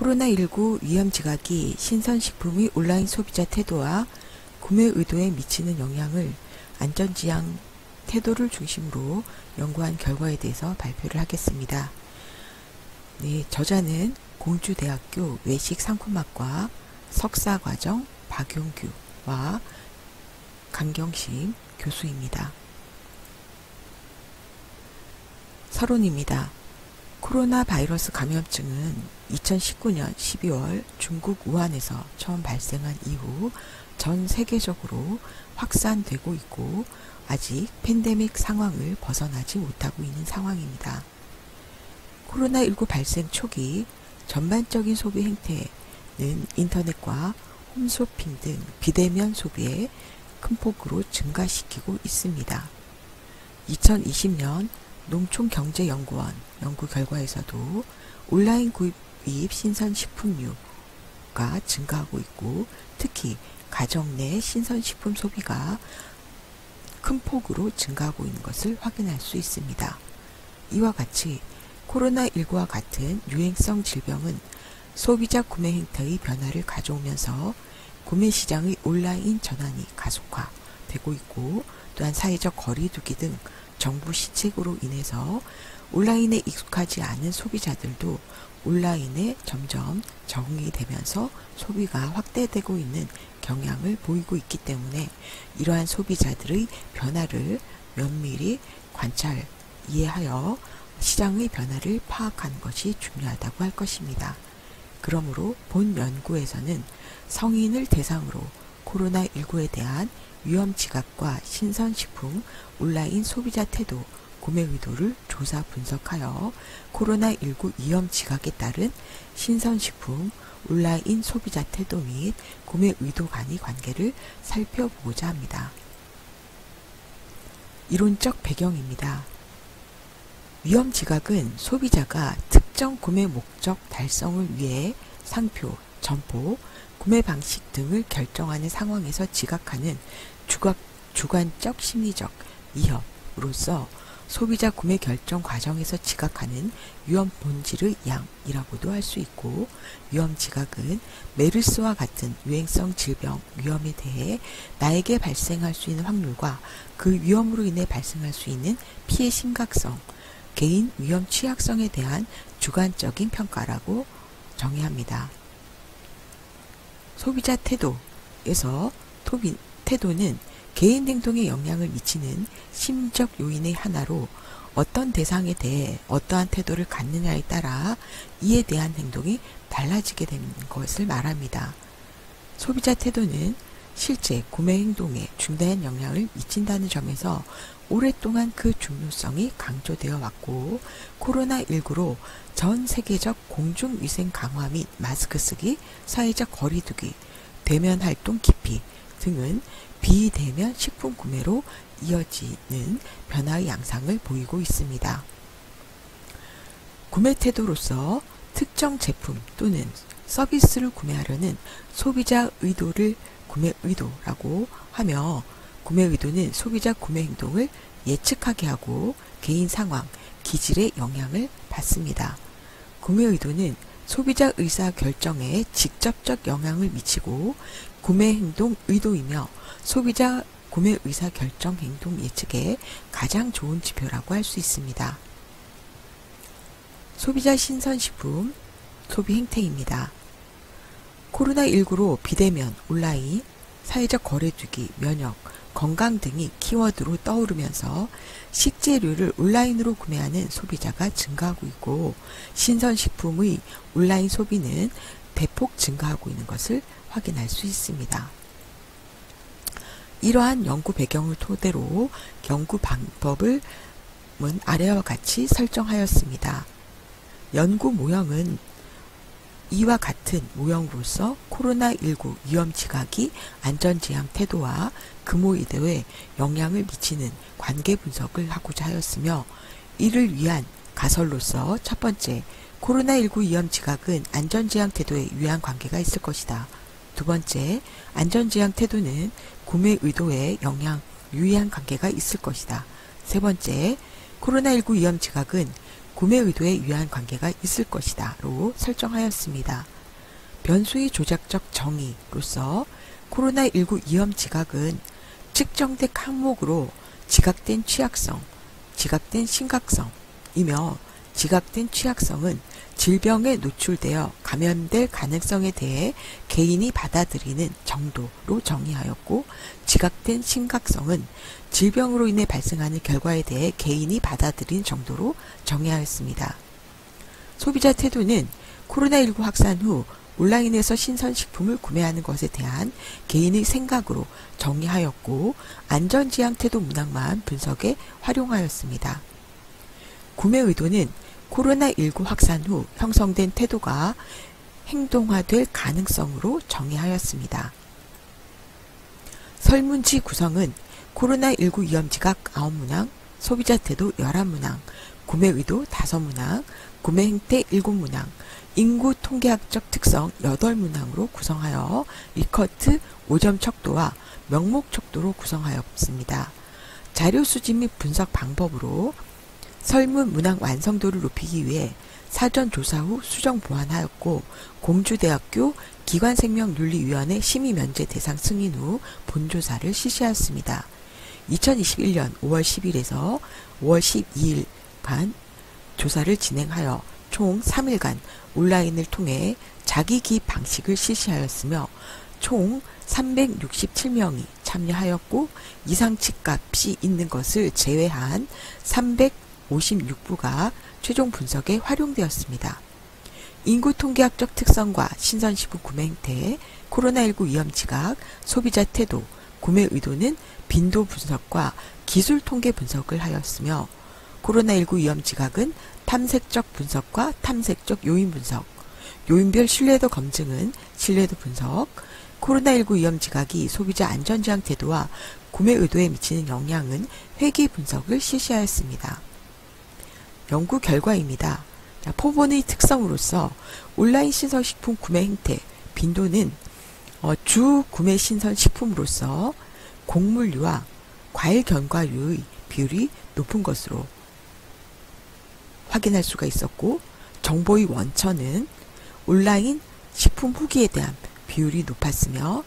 코로나19 위험 지각이 신선식품의 온라인 소비자 태도와 구매 의도에 미치는 영향을 안전지향 태도를 중심으로 연구한 결과에 대해서 발표를 하겠습니다. 네, 저자는 공주대학교 외식상품학과 석사과정 박용규와 강경심 교수입니다. 서론입니다. 코로나 바이러스 감염증은 2019년 12월 중국 우한에서 처음 발생한 이후 전 세계적으로 확산되고 있고 아직 팬데믹 상황을 벗어나지 못하고 있는 상황입니다. 코로나19 발생 초기 전반적인 소비 행태는 인터넷과 홈쇼핑 등 비대면 소비에 큰 폭으로 증가시키고 있습니다. 2020년 농촌경제연구원 연구 결과에서도 온라인 구입 신선식품류가 증가하고 있고 특히 가정 내 신선식품 소비가 큰 폭으로 증가하고 있는 것을 확인할 수 있습니다. 이와 같이 코로나19와 같은 유행성 질병은 소비자 구매 행태의 변화를 가져오면서 구매 시장의 온라인 전환이 가속화되고 있고 또한 사회적 거리두기 등 정부 시책으로 인해서 온라인에 익숙하지 않은 소비자들도 온라인에 점점 적응이 되면서 소비가 확대되고 있는 경향을 보이고 있기 때문에 이러한 소비자들의 변화를 면밀히 관찰, 이해하여 시장의 변화를 파악하는 것이 중요하다고 할 것입니다. 그러므로 본 연구에서는 성인을 대상으로 코로나19에 대한 위험 지각과 신선식품 온라인 소비자 태도, 구매 의도를 조사 분석하여 코로나19 위험 지각에 따른 신선식품 온라인 소비자 태도 및 구매 의도 간의 관계를 살펴보고자 합니다. 이론적 배경입니다. 위험 지각은 소비자가 특정 구매 목적 달성을 위해 상표, 점포, 구매 방식 등을 결정하는 상황에서 지각하는 주관적 심리적 위협으로서 소비자 구매 결정 과정에서 지각하는 위험 본질의 양이라고도 할 수 있고 위험 지각은 메르스와 같은 유행성 질병 위험에 대해 나에게 발생할 수 있는 확률과 그 위험으로 인해 발생할 수 있는 피해 심각성, 개인 위험 취약성에 대한 주관적인 평가라고 정의합니다. 소비자 태도에서 태도는 개인 행동에 영향을 미치는 심리적 요인의 하나로 어떤 대상에 대해 어떠한 태도를 갖느냐에 따라 이에 대한 행동이 달라지게 되는 것을 말합니다. 소비자 태도는 실제 구매 행동에 중대한 영향을 미친다는 점에서 오랫동안 그 중요성이 강조되어 왔고 코로나19로 전 세계적 공중위생 강화 및 마스크 쓰기, 사회적 거리두기, 대면 활동 기피 등은 비대면 식품 구매로 이어지는 변화의 양상을 보이고 있습니다. 구매 태도로서 특정 제품 또는 서비스를 구매하려는 소비자 의도를 구매 의도라고 하며 구매 의도는 소비자 구매 행동을 예측하게 하고 개인 상황, 기질에 영향을 받습니다. 구매 의도는 소비자 의사 결정에 직접적 영향을 미치고 구매 행동 의도이며 소비자 구매 의사 결정 행동 예측에 가장 좋은 지표라고 할 수 있습니다. 소비자 신선식품 소비 행태입니다. 코로나19로 비대면, 온라인, 사회적 거리두기, 면역, 건강 등이 키워드로 떠오르면서 식재료를 온라인으로 구매하는 소비자가 증가하고 있고 신선식품의 온라인 소비는 대폭 증가하고 있는 것을 확인할 수 있습니다. 이러한 연구 배경을 토대로 연구 방법을 아래와 같이 설정하였습니다. 연구 모형은 이와 같은 모형으로서 코로나19 위험 지각이 안전지향 태도와 금호 의도에 영향을 미치는 관계 분석을 하고자 하였으며 이를 위한 가설로서 첫 번째, 코로나19 위험 지각은 안전지향 태도에 유의한 관계가 있을 것이다. 두 번째, 안전지향 태도는 구매 의도에 유의한 관계가 있을 것이다. 세 번째, 코로나19 위험 지각은 구매 의도에 유효한 관계가 있을 것이다로 설정하였습니다. 변수의 조작적 정의로서 코로나19 위험 지각은 측정된 항목으로 지각된 취약성, 지각된 심각성이며 지각된 취약성은 질병에 노출되어 감염될 가능성에 대해 개인이 받아들이는 정도로 정의하였고, 지각된 심각성은 질병으로 인해 발생하는 결과에 대해 개인이 받아들이는 정도로 정의하였습니다. 소비자 태도는 코로나19 확산 후 온라인에서 신선식품을 구매하는 것에 대한 개인의 생각으로 정의하였고, 안전지향 태도 문항만 분석에 활용하였습니다. 구매 의도는 코로나19 확산 후 형성된 태도가 행동화될 가능성으로 정의하였습니다. 설문지 구성은 코로나19 위험지각 9문항, 소비자 태도 11문항, 구매 의도 5문항, 구매 행태 7문항, 인구 통계학적 특성 8문항으로 구성하여 리커트 5점 척도와 명목 척도로 구성하였습니다. 자료 수집 및 분석 방법으로 설문 문항 완성도를 높이기 위해 사전 조사 후 수정 보완하였고, 공주대학교 기관생명윤리위원회 심의 면제 대상 승인 후 본조사를 실시하였습니다. 2021년 5월 10일에서 5월 12일간 조사를 진행하여 총 3일간 온라인을 통해 자기기입 방식을 실시하였으며 총 367명이 참여하였고, 이상치 값이 있는 것을 제외한 356부가 최종 분석에 활용되었습니다. 인구 통계학적 특성과 신선식품 구매 행태, 코로나19 위험 지각, 소비자 태도, 구매 의도는 빈도 분석과 기술 통계 분석을 하였으며, 코로나19 위험 지각은 탐색적 분석과 탐색적 요인 분석, 요인별 신뢰도 검증은 신뢰도 분석, 코로나19 위험 지각이 소비자 안전지향 태도와 구매 의도에 미치는 영향은 회귀 분석을 실시하였습니다. 연구 결과입니다. 포본의 특성으로서 온라인 신선식품 구매 행태, 빈도는 주 구매 신선식품으로서 곡물류와 과일 견과류의 비율이 높은 것으로 확인할 수가 있었고, 정보의 원천은 온라인 식품 후기에 대한 비율이 높았으며,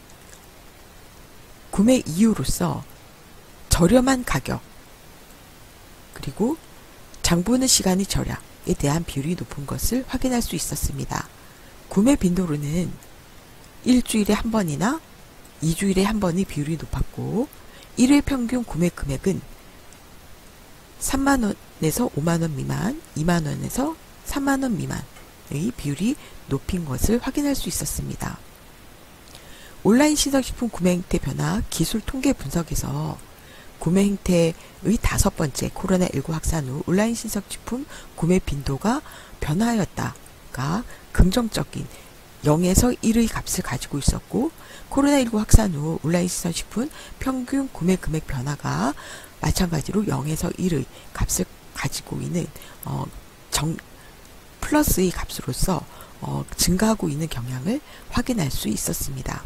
구매 이유로서 저렴한 가격 그리고 장보는 시간의 절약에 대한 비율이 높은 것을 확인할 수 있었습니다. 구매 빈도로는 일주일에 한 번이나 2주일에 한 번의 비율이 높았고, 일일 평균 구매 금액은 3만원에서 5만원 미만, 2만원에서 3만원 미만의 비율이 높인 것을 확인할 수 있었습니다. 온라인 신선식품 구매 행태 변화 기술 통계 분석에서 구매 행태의 5번째 코로나19 확산 후 온라인 신선식품 구매 빈도가 변화하였다가 긍정적인 0에서 1의 값을 가지고 있었고, 코로나19 확산 후 온라인 신선식품 평균 구매 금액 변화가 마찬가지로 0에서 1의 값을 가지고 있는 플러스의 값으로서 증가하고 있는 경향을 확인할 수 있었습니다.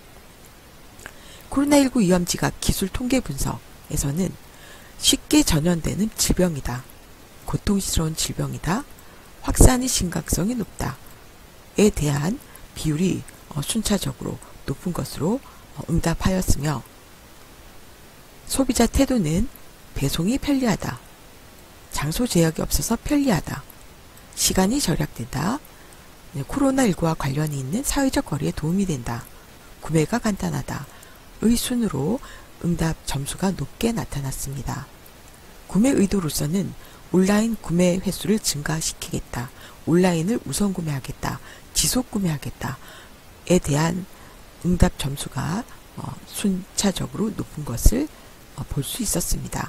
코로나19 위험 지각 기술 통계 분석에서는 쉽게 전염되는 질병이다, 고통스러운 질병이다, 확산의 심각성이 높다에 대한 비율이 순차적으로 높은 것으로 응답하였으며, 소비자 태도는 배송이 편리하다, 장소 제약이 없어서 편리하다, 시간이 절약된다, 코로나19와 관련이 있는 사회적 거리에 도움이 된다, 구매가 간단하다 의 순으로 응답 점수가 높게 나타났습니다. 구매 의도로서는 온라인 구매 횟수를 증가시키겠다, 온라인을 우선 구매하겠다, 지속 구매하겠다에 대한 응답 점수가 순차적으로 높은 것을 볼 수 있었습니다.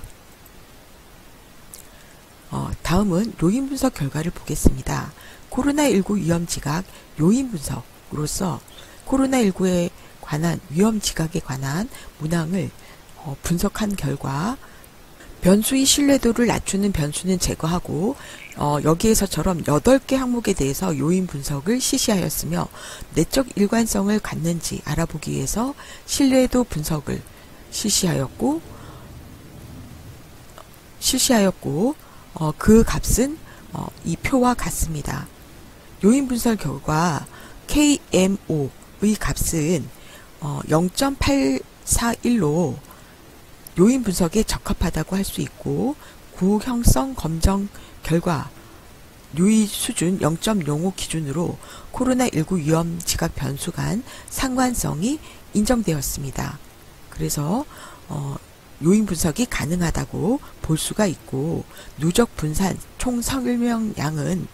다음은 요인 분석 결과를 보겠습니다. 코로나19 위험 지각 요인 분석으로서 코로나19에 관한 위험 지각에 관한 문항을 분석한 결과, 변수의 신뢰도를 낮추는 변수는 제거하고 여기에서처럼 8개 항목에 대해서 요인 분석을 실시하였으며, 내적 일관성을 갖는지 알아보기 위해서 신뢰도 분석을 실시하였고 그 값은 이 표와 같습니다. 요인 분석 결과 KMO의 값은 0.841로 요인 분석에 적합하다고 할 수 있고, 구형성 검정 결과 요인 수준 0.05 기준으로 코로나19 위험 지각 변수 간 상관성이 인정되었습니다. 그래서 요인 분석이 가능하다고 볼 수가 있고, 누적 분산 총 설명량은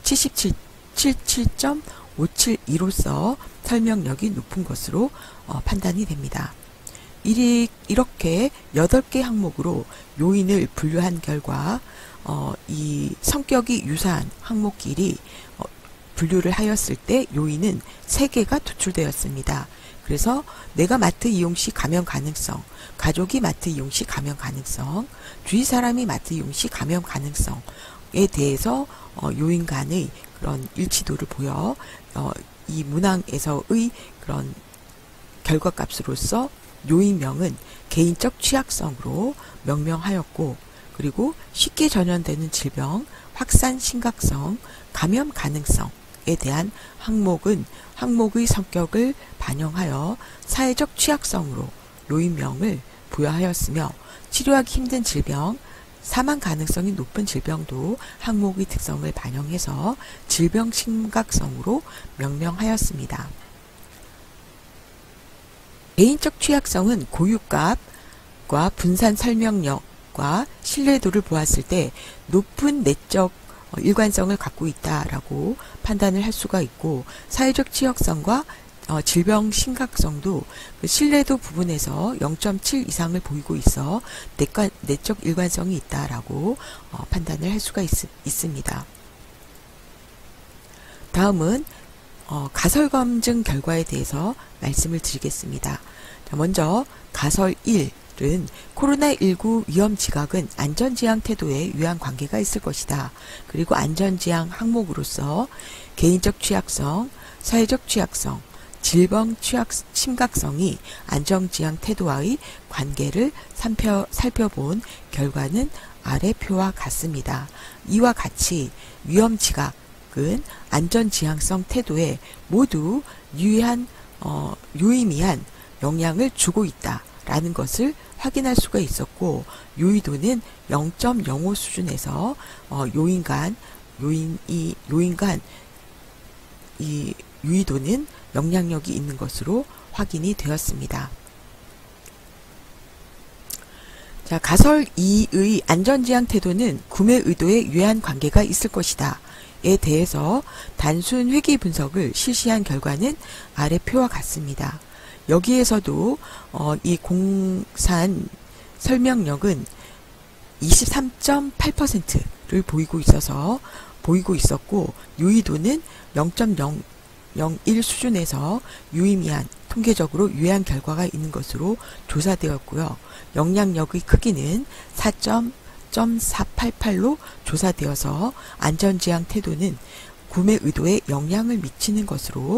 77.572로서 설명력이 높은 것으로 판단이 됩니다. 이렇게 8개 항목으로 요인을 분류한 결과 이 성격이 유사한 항목끼리 분류를 하였을 때 요인은 3개가 도출되었습니다. 그래서 내가 마트 이용 시 감염 가능성, 가족이 마트 이용 시 감염 가능성, 주위 사람이 마트 이용 시 감염 가능성에 대해서 요인 간의 그런 일치도를 보여 이 문항에서의 그런 결과값으로서 요인명은 개인적 취약성으로 명명하였고, 그리고 쉽게 전염되는 질병, 확산 심각성, 감염 가능성에 대한 항목은 항목의 성격을 반영하여 사회적 취약성으로 요인명을 부여하였으며, 치료하기 힘든 질병, 사망 가능성이 높은 질병도 항목의 특성을 반영해서 질병 심각성으로 명명하였습니다. 개인적 취약성은 고유값과 분산 설명력과 신뢰도를 보았을 때 높은 내적 일관성을 갖고 있다라고 판단을 할 수가 있고, 사회적 취약성과 질병 심각성도 그 신뢰도 부분에서 0.7 이상을 보이고 있어 내적 일관성이 있다라고 판단을 할 수가 있습니다. 다음은 가설 검증 결과에 대해서 말씀을 드리겠습니다. 자, 먼저 가설 1은 코로나19 위험 지각은 안전지향 태도에 유한 관계가 있을 것이다. 그리고 안전지향 항목으로서 개인적 취약성, 사회적 취약성, 질병 심각성이 안전지향 태도와의 관계를 살펴본 결과는 아래 표와 같습니다. 이와 같이 위험 지각은 안전지향성 태도에 모두 유의미한 영향을 주고 있다라는 것을 확인할 수가 있었고, 유의도는 0.05 수준에서 요인 간 이 유의도는 영향력이 있는 것으로 확인이 되었습니다. 자, 가설 2의 안전지향 태도는 구매 의도에 유해한 관계가 있을 것이다. 에 대해서 단순 회귀 분석을 실시한 결과는 아래 표와 같습니다. 여기에서도 이 공산 설명력은 23.8%를 보이고 있었고, 유의도는 0.001 수준에서 유의미한 통계적으로 유해한 결과가 있는 것으로 조사되었고요. 영향력의 크기는 4.488로 조사되어서 안전지향 태도는 구매 의도에 영향을 미치는 것으로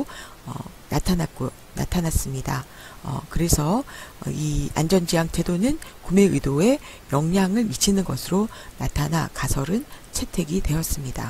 나타났습니다. 그래서 이 안전지향 태도는 구매 의도에 영향을 미치는 것으로 나타나 가설은 채택이 되었습니다.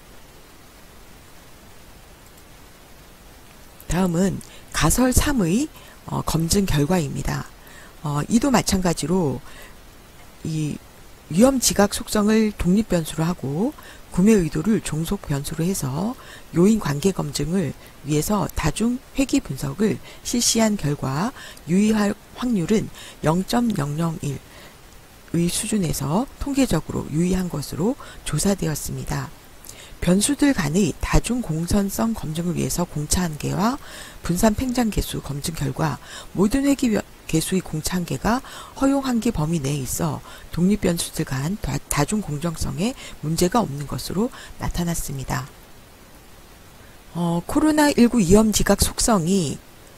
다음은 가설 3의 검증 결과입니다. 이도 마찬가지로 이 위험 지각 속성을 독립 변수로 하고 구매 의도를 종속 변수로 해서 요인 관계 검증을 위해서 다중 회귀 분석을 실시한 결과 유의할 확률은 0.001의 수준에서 통계적으로 유의한 것으로 조사되었습니다. 변수들 간의 다중 공선성 검증을 위해서 공차 한계와 분산 팽장 개수 검증 결과 모든 회귀 개수의 공차 한계가 허용 한계 범위 내에 있어 독립 변수들 간 다중 공정성에 문제가 없는 것으로 나타났습니다. 코로나19 위험 지각 속성이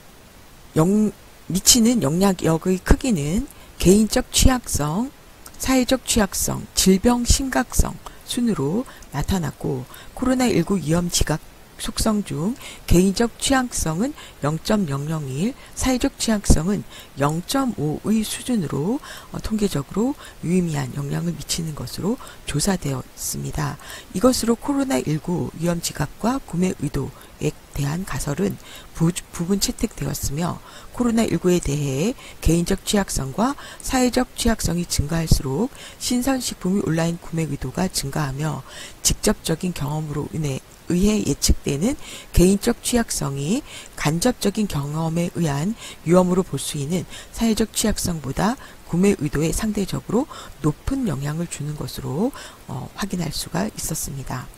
미치는 영향력의 크기는 개인적 취약성, 사회적 취약성, 질병 심각성 순으로 나타났고, 코로나19 위험 지각 속성 중 개인적 취약성은 0.001, 사회적 취약성은 0.5의 수준으로 통계적으로 유의미한 영향을 미치는 것으로 조사되었습니다. 이것으로 코로나19 위험 지각과 구매 의도에 대한 가설은 부분 채택되었으며 코로나19에 대해 개인적 취약성과 사회적 취약성이 증가할수록 신선식품의 온라인 구매 의도가 증가하며 직접적인 경험으로 의해 예측되는 개인적 취약성이 간접적인 경험에 의한 위험으로 볼 수 있는 사회적 취약성보다 구매 의도에 상대적으로 높은 영향을 주는 것으로 확인할 수가 있었습니다.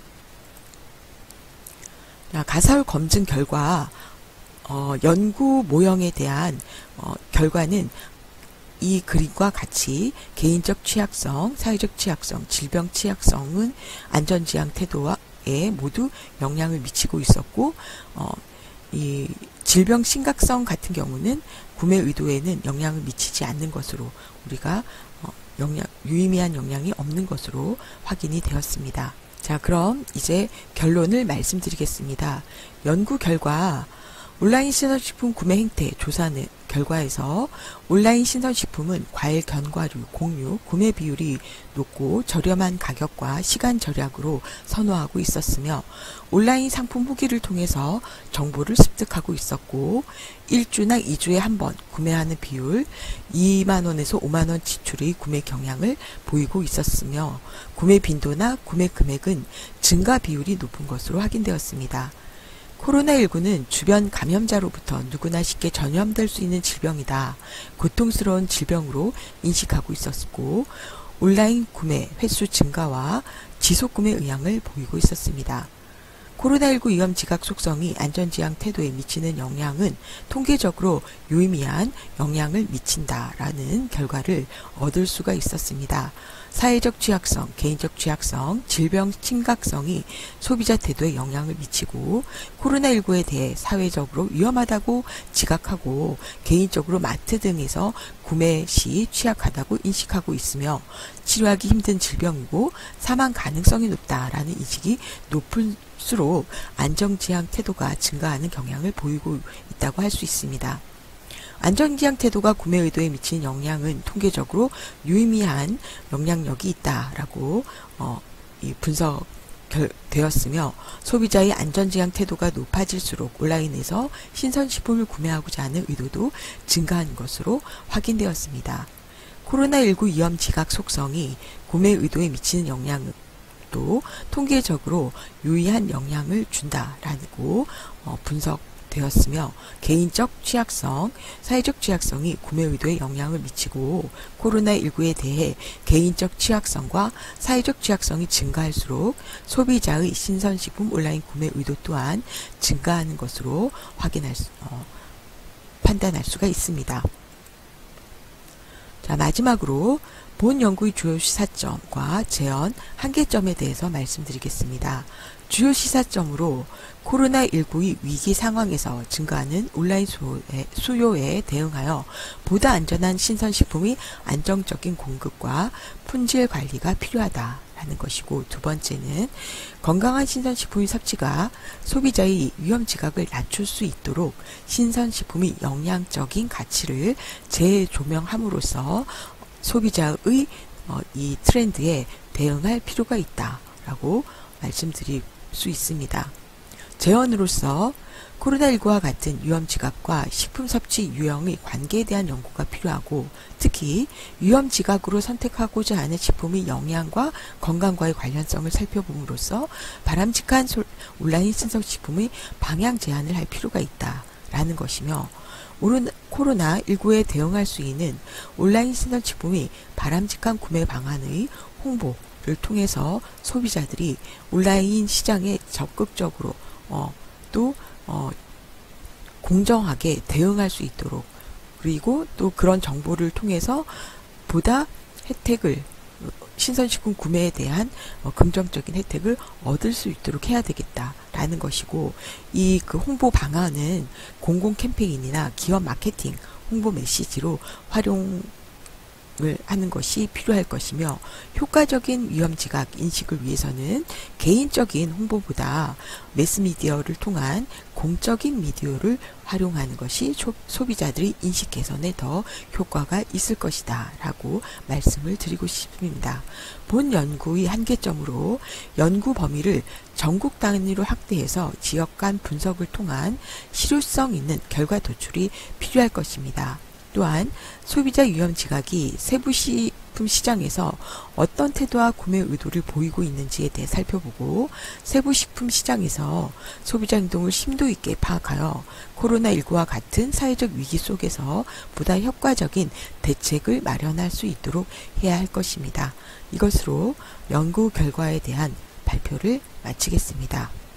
가설 검증 결과 연구 모형에 대한 결과는 이 그림과 같이 개인적 취약성, 사회적 취약성, 질병 취약성은 안전지향 태도와 모두 영향을 미치고 있었고 이 질병 심각성 같은 경우는 구매 의도에는 영향을 미치지 않는 것으로 우리가 유의미한 영향이 없는 것으로 확인이 되었습니다. 자, 그럼 이제 결론을 말씀드리겠습니다. 연구 결과 온라인 신선식품 구매 행태 조사는 결과에서 온라인 신선식품은 과일, 견과류, 곡류, 구매 비율이 높고 저렴한 가격과 시간 절약으로 선호하고 있었으며 온라인 상품 후기를 통해서 정보를 습득하고 있었고 1주나 2주에 한 번 구매하는 비율 2만원에서 5만원 지출의 구매 경향을 보이고 있었으며 구매 빈도나 구매 금액은 증가 비율이 높은 것으로 확인되었습니다. 코로나19는 주변 감염자로부터 누구나 쉽게 전염될 수 있는 질병이다. 고통스러운 질병으로 인식하고 있었고 온라인 구매 횟수 증가와 지속 구매 의향을 보이고 있었습니다. 코로나19 위험 지각 속성이 안전지향 태도에 미치는 영향은 통계적으로 유의미한 영향을 미친다라는 결과를 얻을 수가 있었습니다. 사회적 취약성, 개인적 취약성, 질병 심각성이 소비자 태도에 영향을 미치고 코로나19에 대해 사회적으로 위험하다고 지각하고 개인적으로 마트 등에서 구매 시 취약하다고 인식하고 있으며 치료하기 힘든 질병이고 사망 가능성이 높다라는 인식이 높을수록 안전지향 태도가 증가하는 경향을 보이고 있다고 할 수 있습니다. 안전지향 태도가 구매 의도에 미치는 영향은 통계적으로 유의미한 영향력이 있다라고 분석되었으며 소비자의 안전지향 태도가 높아질수록 온라인에서 신선식품을 구매하고자 하는 의도도 증가한 것으로 확인되었습니다. 코로나19 위험 지각 속성이 구매 의도에 미치는 영향은 또 통계적으로 유의한 영향을 준다라고 분석되었으며 개인적 취약성, 사회적 취약성이 구매 의도에 영향을 미치고 코로나19에 대해 개인적 취약성과 사회적 취약성이 증가할수록 소비자의 신선식품 온라인 구매 의도 또한 증가하는 것으로 판단할 수가 있습니다. 자, 마지막으로 본 연구의 주요 시사점과 재현, 한계점에 대해서 말씀드리겠습니다. 주요 시사점으로 코로나19의 위기 상황에서 증가하는 온라인 수요에 대응하여 보다 안전한 신선식품의 안정적인 공급과 품질 관리가 필요하다라는 것이고 두 번째는 건강한 신선식품의 섭취가 소비자의 위험 지각을 낮출 수 있도록 신선식품의 영양적인 가치를 재조명함으로써 소비자의 이 트렌드에 대응할 필요가 있다라고 말씀드릴 수 있습니다. 재현으로서 코로나19와 같은 위험 지각과 식품 섭취 유형의 관계에 대한 연구가 필요하고 특히 위험 지각으로 선택하고자 하는 식품의 영양과 건강과의 관련성을 살펴봄으로써 바람직한 온라인 신선식품의 방향 제한을 할 필요가 있다라는 것이며 코로나19에 대응할 수 있는 온라인 신선식품의 바람직한 구매 방안의 홍보를 통해서 소비자들이 온라인 시장에 적극적으로 공정하게 대응할 수 있도록 그리고 또 그런 정보를 통해서 보다 혜택을 신선식품 구매에 대한 긍정적인 혜택을 얻을 수 있도록 해야 되겠다라는 것이고 이 그 홍보 방안은 공공 캠페인이나 기업 마케팅 홍보 메시지로 활용할 하는 것이 필요할 것이며 효과적인 위험 지각 인식을 위해서는 개인적인 홍보보다 매스미디어를 통한 공적인 미디어를 활용하는 것이 소비자들의 인식 개선에 더 효과가 있을 것이다 라고 말씀을 드리고 싶습니다. 본 연구의 한계점으로 연구 범위를 전국 단위로 확대해서 지역 간 분석을 통한 실효성 있는 결과 도출이 필요할 것입니다. 또한 소비자 위험 지각이 세부식품 시장에서 어떤 태도와 구매 의도를 보이고 있는지에 대해 살펴보고 세부식품 시장에서 소비자 행동을 심도 있게 파악하여 코로나19와 같은 사회적 위기 속에서 보다 효과적인 대책을 마련할 수 있도록 해야 할 것입니다. 이것으로 연구 결과에 대한 발표를 마치겠습니다.